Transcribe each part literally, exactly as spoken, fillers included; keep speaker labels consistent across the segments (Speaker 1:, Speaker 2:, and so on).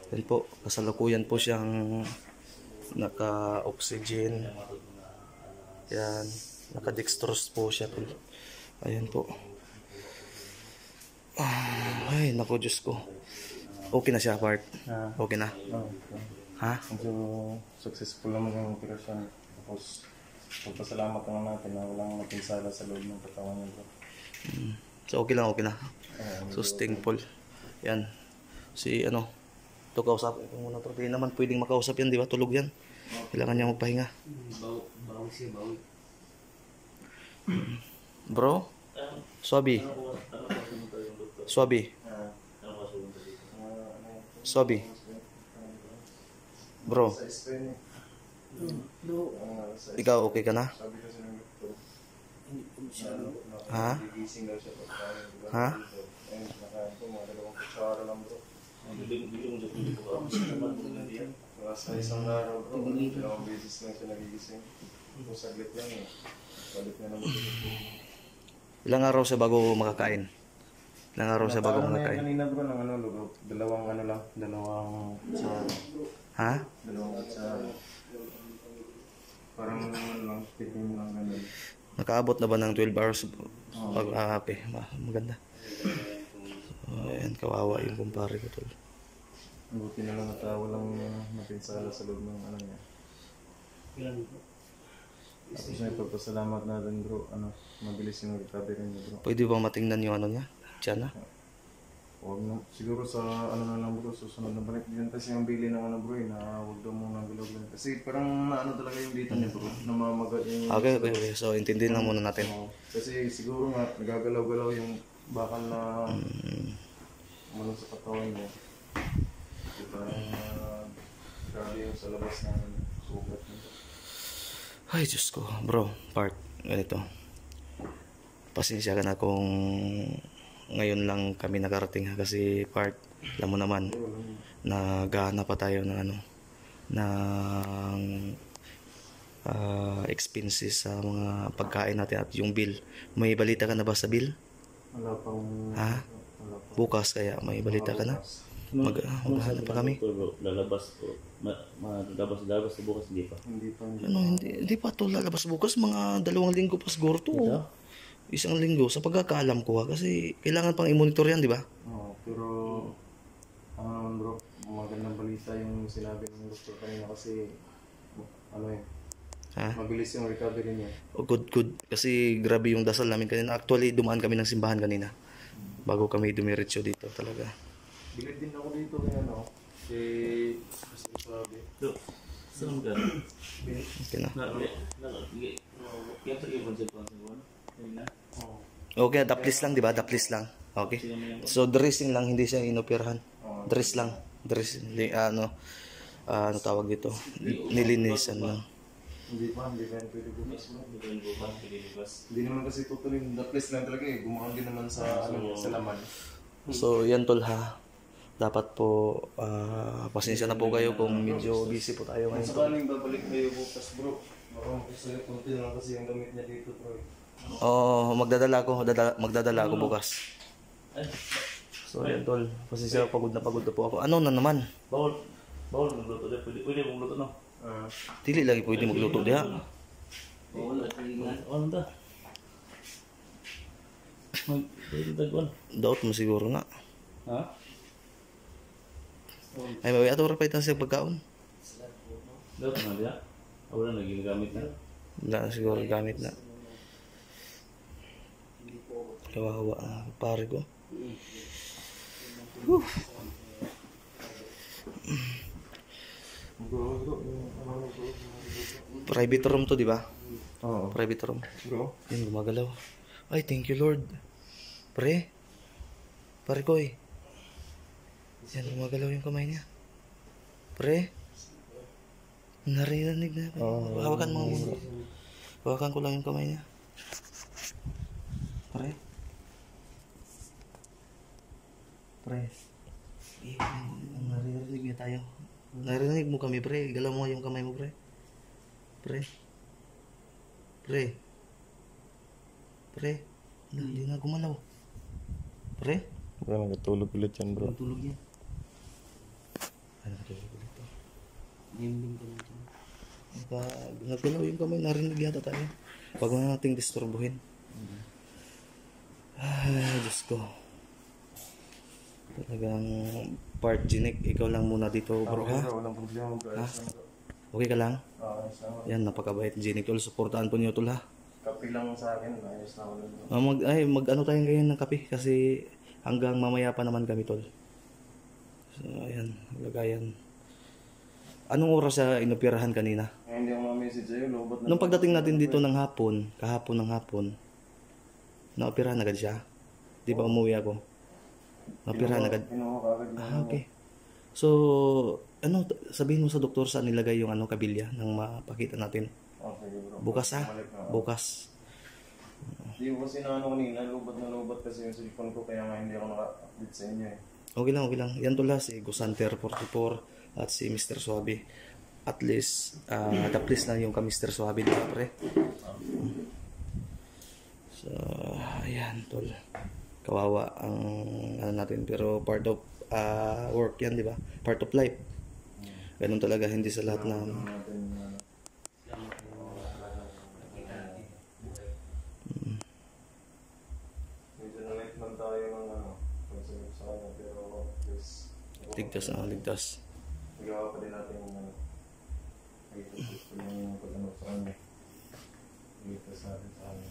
Speaker 1: Yan po, kasalukuyan po siyang naka-oxygen. Yan, naka-dextrose po siya. Ayan po. Ay, naku, Diyos ko. Okay na siya, Bart? Okay na?
Speaker 2: Oh, okay.
Speaker 1: Ha?
Speaker 2: Medyo successful naman yung operasyon. Tapos, pagpasalamat naman natin na walang mapinsala sa loob ng katawan niya.
Speaker 1: Hmm. So, okay lang, okay na.
Speaker 2: Uh,
Speaker 1: So, thankful. Yan. Si, ano, ito kausapin ko muna. Hindi naman pwedeng makausap yan, di ba? Tulog yan. Kailangan niya magpahinga.
Speaker 3: Bawi siya, bawi.
Speaker 1: Bro? Swabi. Swabi. Swabi. Bro. Ikaw okay ka na? Ha? Ha?
Speaker 2: Sa isang araw bro, dalawang beses lang siya nagigising. Kung saglit lang eh. Balik na naman siya.
Speaker 1: Ilang araw siya bago makakain? Ilang araw siya bago makakain?
Speaker 2: Kanina bro, ng ano, lugaw. Dalawang ano lang, dalawang sa...
Speaker 1: Ha?
Speaker 2: Dalawang sa... Parang ano lang, tikim lang ganun.
Speaker 1: Nakaabot na ba ng twelve hours pag-aapi? Maganda. So, ayan, kawawa yung kumpare ko tol.
Speaker 2: Buti na lang at uh, walang mapinsala sa loob ng ano niya. Tapos may pagpasalamat natin bro, ano, mabilis yung recovery niya bro.
Speaker 1: Pwede ba matingnan yung ano niya? Tiyan na?
Speaker 2: Huwag na, siguro sa ano na lang bro, susunod na balik din kasi yung bili ng ano bro eh, na huwag daw muna bilog lang. Kasi parang naano talaga yung dito niya bro, namamaga yung...
Speaker 1: Okay, okay, okay. So, intindihin lang muna natin.
Speaker 2: Uh, kasi siguro nga, nagagalaw-galaw yung bakal na
Speaker 1: Mm.
Speaker 2: umano sa katawan niya. Diba, uh, grabe yung sa labas ng sugat nito.
Speaker 1: Ay, Diyos ko. Bro, Bart, ganito. Pasensya ka na kung ngayon lang kami nakarating ha. Kasi, Bart, alam mo naman, naghahanap pa tayo ng ano, ng uh, expenses sa mga pagkain natin at yung bill. May balita ka na ba sa bill?
Speaker 2: Wala pang...
Speaker 1: Ha?
Speaker 2: Wala pang...
Speaker 1: Bukas kaya may balita ka na? Mag, uh, maghanap pa kami.
Speaker 3: Lalabas ko. Malabas-labas sa bukas, hindi pa.
Speaker 2: Hindi pa. Hindi
Speaker 1: Ano, hindi, hindi pa ito lalabas bukas. Mga dalawang linggo pa siguro ito. Oh. Isang linggo. Sa pagkakaalam ko ha. Kasi kailangan pang i-monitor yan, di ba?
Speaker 2: Oo, pero... Ano naman bro, magandang balita yung sinabi ng doktor kanina kasi... Ano eh,
Speaker 1: Ha?
Speaker 2: mabilis yung recovery niya.
Speaker 1: Oh, good, good. Kasi grabe yung dasal namin kanina. Actually, dumaan kami ng simbahan kanina. Bago kami dumiretso dito talaga.
Speaker 2: Bilid din ako dito kaya ano, si... Kasi sabi.
Speaker 3: Look, saan ka?
Speaker 1: Okay na.
Speaker 3: Kaya sa ibon sa ibon sa ibon? Na?
Speaker 1: Okay, daplis lang, di ba? Daplis lang. Okay. So, dressing lang, hindi siya inoperahan. Dress lang. Dress, li, ano, uh, ano tawag dito? Nilinisan lang.
Speaker 2: Hindi pa, hindi pa pwede bukas mo.
Speaker 3: Hindi pa yung bukas, pwede bukas.
Speaker 2: Hindi naman kasi tutuloy, the place lang talaga eh. Gumawa din naman sa, ano, sa laman.
Speaker 1: So, yan tol ha. Dapat po, uh, pasensya na po kayo kung medyo busy po tayo
Speaker 2: Kung
Speaker 1: ngayon.
Speaker 2: sakaling babalik kayo bukas bro, baka kasi kunti lang kasi yung damit niya dito bro.
Speaker 1: Oo, oh, magdadala ko, dada, magdadala ako bukas. So, yan tol. Pasensya, pagod na pagod na po ako. Ano na naman?
Speaker 3: Bawal, bawal magluto dyan. Pwede, pwede magluto no?
Speaker 2: Ah,
Speaker 1: Dili lagi pwede magluto diha.
Speaker 3: Bawal, at ano ta? Mag, pwede tagwan.
Speaker 1: Doubt mo siguro nga.
Speaker 3: Ha?
Speaker 1: Ay, may ato ra pa ito sa pagkaon.
Speaker 3: Daw na diya. Wala na ginagamit na.
Speaker 1: Wala na siguro gamit na. Kawawa ang pare ko. Whew.
Speaker 2: bro, bro, ano bro?
Speaker 1: Private room to, di ba?
Speaker 2: Oo.
Speaker 1: Private room.
Speaker 2: Bro?
Speaker 1: Yan, gumagalaw. Ay, thank you Lord. Pre. Pare ko eh. Yan, gumagalaw yung kamay niya. Pre. Naririnig na.
Speaker 2: Oo.
Speaker 1: Hawakan mo muna. Hawakan ko lang yung kamay niya. Pre. Pre. Eh, naririnig niya tayo. Naririnig mo kami, pre. Galaw mo yung kamay mo, pre. Pre. Pre. Pre. Hindi na gumalaw. Pre.
Speaker 2: Bro, nagtulog ulit yan bro.
Speaker 1: Tulog yan. Baka nagalaw yung kamay, narinig yata tayo. Huwag na nating disturbuhin. Ay, Diyos ko. Talagang part Ginek, ikaw lang muna dito bro ha?
Speaker 2: Walang problema bro.
Speaker 1: Ha? Okay ka lang?
Speaker 2: Ah, ayos lang.
Speaker 1: Yan, napakabait Ginek tol. Supportaan po niyo tol ha?
Speaker 2: Kape lang sa akin, ayos lang ulit.
Speaker 1: Ah, mag, ay, mag ano tayo ngayon ng kape kasi hanggang mamaya pa naman kami tol. So, ayan, lagayan. Anong oras siya inoperahan kanina?
Speaker 2: Eh, hindi ako ma-message sa'yo, lobot na.
Speaker 1: Nung pagdating natin dito ng hapon, kahapon ng hapon, naoperahan agad siya. Di ba umuwi ako? Naoperahan agad.
Speaker 2: Kinuha ka agad.
Speaker 1: Ah, okay. So, ano, sabihin mo sa doktor saan nilagay yung ano, kabilya nang mapakita natin.
Speaker 2: Okay, bro.
Speaker 1: Bukas ha?
Speaker 2: Bumalik na ako.
Speaker 1: Bukas.
Speaker 2: Di ko kasi na ano kanina, lobot na lobot kasi yung cellphone ko, kaya nga hindi ako naka-update sa inyo eh.
Speaker 1: Okay lang, okay lang. Yan tula si Gusanter forty-four at si mister Suabe. At least, uh, at-please na yung ka mister Suabe, di ba pre? So, ayan tol. Kawawa ang ano natin, pero part of uh, work yan, di ba? Part of life. Ganun talaga, hindi sa lahat na...
Speaker 2: Ano natin, ano. Medyo na-late man tayo ng ano, pagsagot sa kanya, pero please.
Speaker 1: Ligtas na, ligtas.
Speaker 2: Magawa pa din natin yung ano. Ito, gusto niya yung pag-ano sa kanya. Dito sa atin sa kanya.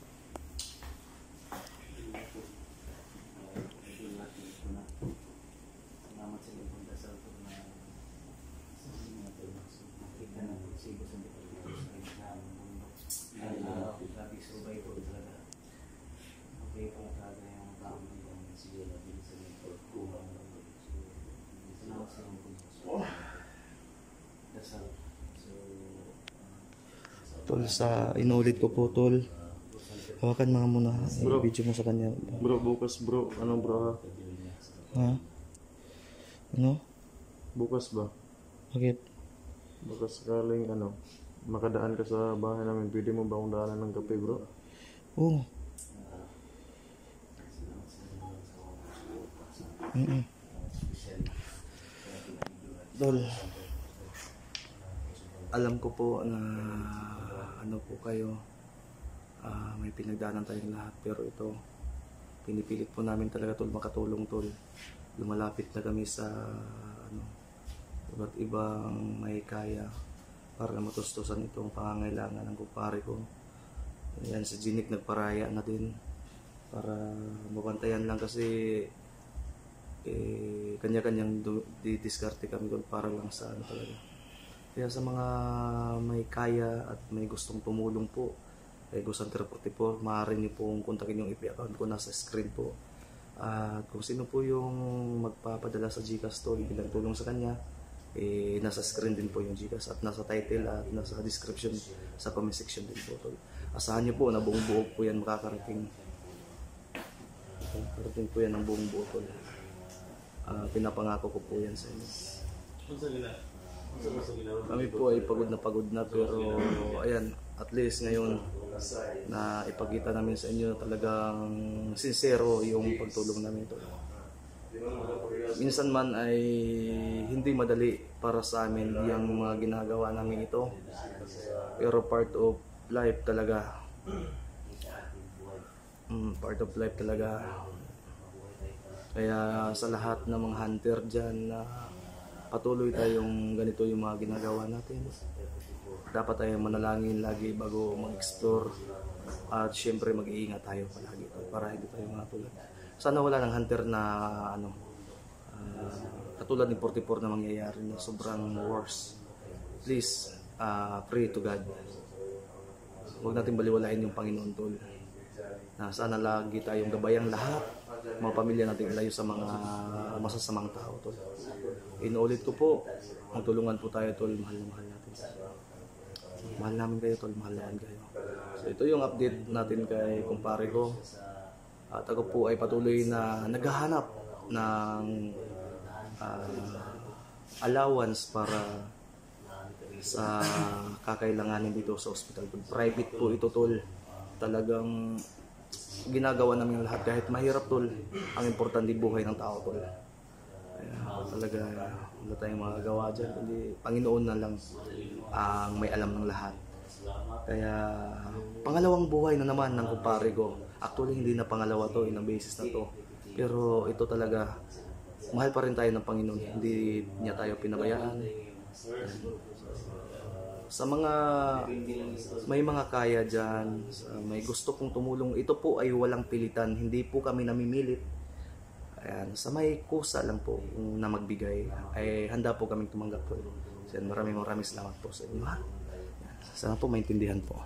Speaker 3: Salamat sa iyong pagdasal ko na sa mga nakita na pagsigo sa Diyos sa mundo. Dahil na grabe survival talaga. Okay pa talaga yung tao na yung siguro din sa mga pagkuha ng mundo. Salamat sa iyong pagdasal. Dasal. So,
Speaker 1: Tol, sa inulit ko po tol. Hawakan mga muna.
Speaker 2: Bro.
Speaker 1: I-video mo sa kanya.
Speaker 2: Bro, bukas bro. Ano bro ha?
Speaker 1: Ha? Ano?
Speaker 2: Bukas ba?
Speaker 1: Bakit?
Speaker 2: Bukas sakaling ano, makadaan ka sa bahay namin, pwede mo ba akong daanan ng kape bro?
Speaker 1: Oo. Mm-mm. Tol, alam ko po na ano po kayo, ah, may pinagdaanan tayong lahat, pero ito pinipilit po namin talaga tol makatulong tol. Lumalapit na kami sa ano, iba't ibang may kaya para matustusan itong pangangailangan ng kumpare ko. Ayan, si Ginek nagparaya na din para mabantayan lang kasi eh, kanya-kanyang du- didiskarte kami doon para lang sa ano talaga. Kaya sa mga may kaya at may gustong tumulong po, kay Gusanter forty-four, maaari niyo pong kontakin yung I P account ko, nasa screen po. At kung sino po yung magpapadala sa Gcash tol, bilang tulong sa kanya, eh, nasa screen din po yung Gcash at nasa title at nasa description sa comment section din po tol. Asahan niyo po na buong buo po yan makakarating. Makakarating po yan ng buong buo tol. Ah, pinapangako ko po yan sa inyo. Kami po ay pagod na pagod na, pero ayan, at least ngayon na ipakita namin sa inyo talagang sincero yung pagtulong namin ito. Minsan man ay hindi madali para sa amin yung mga ginagawa namin ito, pero part of life talaga. Mm, part of life talaga. Kaya sa lahat ng mga hunter dyan na patuloy tayong ganito yung mga ginagawa natin, dapat tayong manalangin lagi bago mag-explore, at syempre mag-iingat tayo palagi para hindi tayo matulad. Sana wala ng hunter na ano, uh, katulad ni forty-four na mangyayari na sobrang worse. Please, uh, pray to God. Huwag natin baliwalain yung Panginoon tol. Na sana lagi tayong gabayang lahat, mga pamilya natin ilayo sa mga masasamang tao tol. Inuulit ko po, magtulungan po tayo tol, mahal na mahal natin. Mahal namin kayo tol, mahal namin kayo. So ito yung update natin kay kumpare ko. At ako po ay patuloy na naghahanap ng uh, allowance para sa kakailanganin dito sa hospital. Private po ito tol. Talagang ginagawa namin lahat kahit mahirap tol. Ang importante buhay ng tao tol. Kaya talaga Wala tayong magagawa dyan, kundi Panginoon na lang ang may alam ng lahat. Kaya pangalawang buhay na naman ng kumpare ko. Actually hindi na pangalawa to, ilang beses na to. Pero ito talaga, mahal pa rin tayo ng Panginoon. Hindi niya tayo pinabayaan. Sa mga may mga kaya dyan, sa may gusto kong tumulong, ito po ay walang pilitan. Hindi po kami namimilit. Ayan, sa may kusa lang po na magbigay, ay handa po kaming tumanggap po. So, maraming maraming salamat po sa inyo. Ha? Sana po maintindihan po.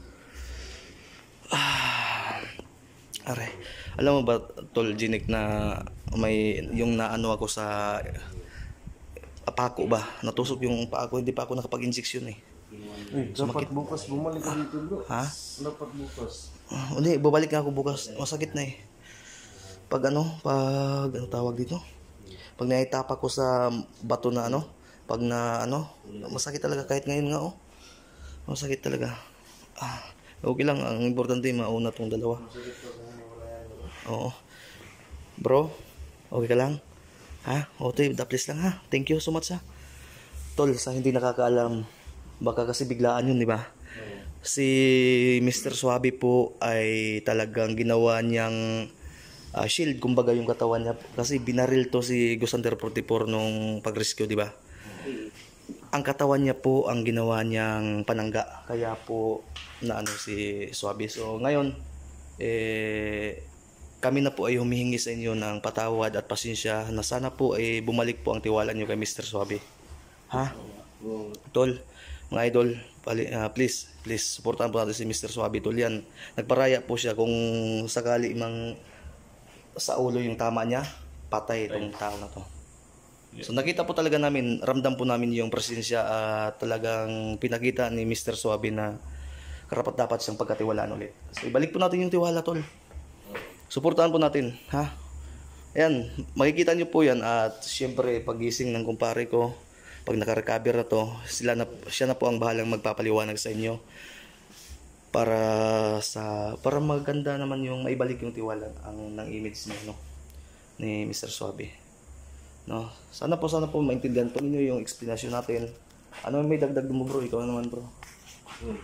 Speaker 1: Ah, are. Alam mo ba, Tol Jinik, na may yung naano ako sa pako ba? Natusok yung pako, hindi pa ako nakapag-injection eh.
Speaker 2: Eh, dapat bukas bumalik ka dito bro.
Speaker 1: Ha?
Speaker 2: Dapat bukas.
Speaker 1: Uh, hindi, babalik na ako bukas. Masakit na eh. Pag ano, pag ano tawag dito? Pag naitapa ko sa bato na ano, pag na ano, masakit talaga kahit ngayon nga oh. Masakit talaga. Ah, okay lang, ang importante mauna tong dalawa. Oo. Bro, okay ka lang? Ha? Okay, please lang ha. Thank you so much ha. Tol, sa hindi nakakaalam, baka kasi biglaan yun, di ba? Si Mister Suabe po ay talagang ginawa niyang uh, shield, kumbaga yung katawan niya. Kasi binaril to si Gusander forty-four nung pag-rescue, di ba? Ang katawan niya po ang ginawa niyang panangga. Kaya po na ano si Suabe. So ngayon, eh, kami na po ay humihingi sa inyo ng patawad at pasensya na sana po ay bumalik po ang tiwala niyo kay Mister Suabe. Ha? Tol, mga idol, pali, uh, please, please, supportahan po natin si Mister Suabe. Tol, yan. Nagparaya po siya kung sakali mang sa ulo yung tama niya, patay itong tao na to. So nakita po talaga namin, ramdam po namin yung presensya at uh, talagang pinakita ni Mister Suabe na karapat dapat siyang pagkatiwalaan ulit. So ibalik po natin yung tiwala, Tol. Suportahan po natin, ha? Ayan, makikita nyo po yan at syempre pagising ng kumpare ko, pag naka-recover na to, sila na, siya na po ang bahalang magpapaliwanag sa inyo para sa para maganda naman yung maibalik yung tiwala ang ng image niya, no, ni Mister Suabe. No, sana po sana po maintindihan po ninyo yung explanation natin. Ano may dagdag mo bro? Ikaw naman bro.
Speaker 3: Uh,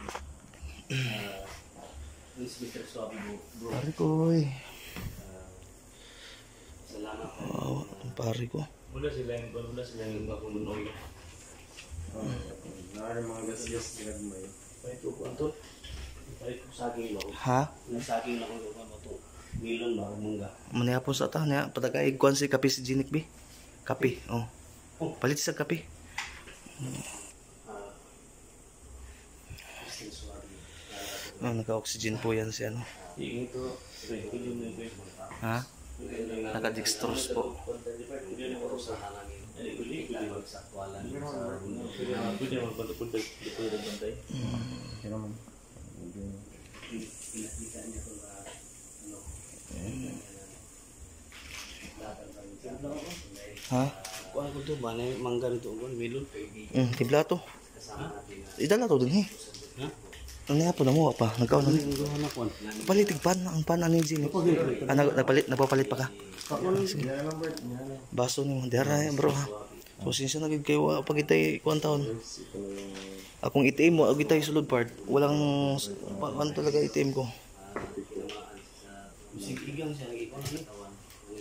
Speaker 3: Mister Suabe bro.
Speaker 1: Pare ko eh.
Speaker 3: Uh, salamat po.
Speaker 1: Wow, ang pare ko.
Speaker 3: Mula sila yung mula sila yung makununoy.
Speaker 2: Naari mga gas-gas ginagmay.
Speaker 3: Pahit ko po Anton. Pahit ko saging lang.
Speaker 1: Ha?
Speaker 3: Nasaging lang ko yung ano to. Milon ba mungga.
Speaker 1: Mani po sa ta niya patagay kuan si kape si Jinik bi. Kape, oh. Palit sa kape. Oh, naka-oxygen po yan si ano. Ha? Naka-dextrose po. Ha?
Speaker 3: Kuha ko to ba na mangga nito ko milon.
Speaker 1: Hmm, tibla to. Idala to din eh.
Speaker 3: Ha?
Speaker 1: Ano nga po na mo pa? Nagkaon na.
Speaker 3: Ang ko.
Speaker 1: Palitig pan ang pan ano yung ah, nag, nagpalit nagpapalit pa ka. Baso ni Mandera bro ha. So since nagig kayo pag itay kuan taon. Akong I T M mo, ag itay sulod part. Walang ano talaga I T M ko.
Speaker 3: Sigigang siya lagi ko ni tawan.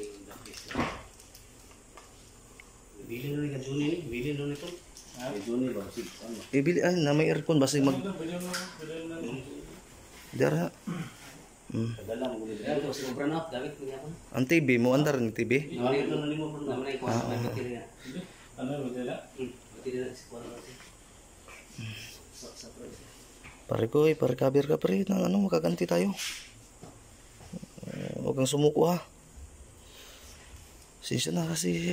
Speaker 3: Bilin na ni Juni ni, bilin na nito. Ah, Juni ba si ano?
Speaker 1: Ibili ay na may aircon basta mag Dara. Hmm.
Speaker 3: Kadala mo gud. Ito si Obra na, David niya ko.
Speaker 1: Ang T V mo andar ni T V.
Speaker 3: Nawali na limo bro, na may kuha na baterya. Ano baterya? Baterya si kuha na. Sa sa pre.
Speaker 1: Pare ko eh, pare kabir ka pre nang ano makaganti tayo. Uh, Huwag kang sumuko ha. Sisa na kasi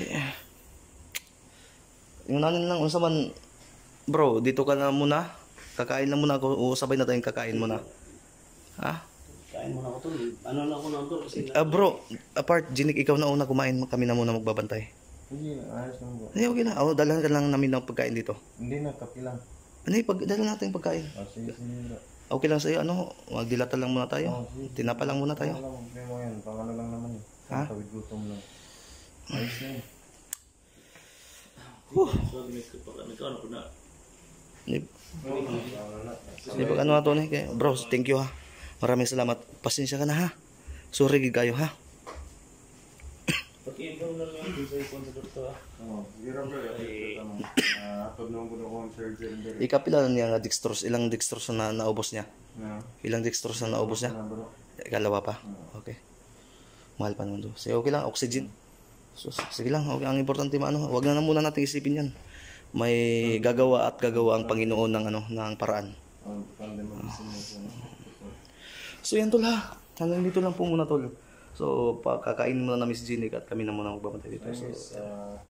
Speaker 1: yung nanin lang unsa man bro, dito ka na muna. Kakain na muna ako, o sabay na tayong kakain muna. Ha?
Speaker 3: Kain mo na ako to. Ano na ako na to kasi
Speaker 1: Ah bro, apart Jinik ikaw na una kumain, kami na muna magbabantay.
Speaker 2: Hindi, ayos lang bro.
Speaker 1: Hindi okay na. Oh, dalhan ka lang namin ng pagkain dito.
Speaker 2: Hindi na, kapi lang.
Speaker 1: Ano pag dalhan natin yung pagkain.
Speaker 2: Ah, sige, sige bro.
Speaker 1: Okay lang sa'yo, ano, magdilata lang muna tayo. Tinapa lang muna tayo.
Speaker 2: Ano lang, problema yan. Pang ano lang naman eh.
Speaker 1: Ha?
Speaker 2: Tawid gutom lang. Ayos na yun.
Speaker 1: Huh.
Speaker 3: So, may may kaano po na.
Speaker 1: Di,
Speaker 2: Oo, ano na.
Speaker 1: di ba ano ato ni? Kaya, bro, thank you ha. Maraming salamat. Pasensya ka na ha. Sorry gid kayo ha.
Speaker 3: Pag-ibang na lang yung sa ipon sa doktor.
Speaker 2: Oo, sige ra bro. Ah, atod nung kuno ko surgery dire.
Speaker 1: Ikapila niya nga dextrose. Ilang dextrose na naubos niya?
Speaker 2: Na.
Speaker 1: Ilang dextrose na naubos niya?
Speaker 2: Na bro.
Speaker 1: Ikalawa pa? Okay. Mahal pa naman to. Sige, okay lang. Oxygen. So, sige lang. Okay. Ang importante maano. Huwag na, na muna natin isipin yan. May gagawa at gagawa ang Panginoon ng ano ng paraan.
Speaker 2: Ang pande mag-isin mo.
Speaker 1: So yan tol ha. Hanggang dito lang po muna tol. So, pakakain muna namin si Jinik at kami na muna magbabantay dito. So,
Speaker 2: Thanks.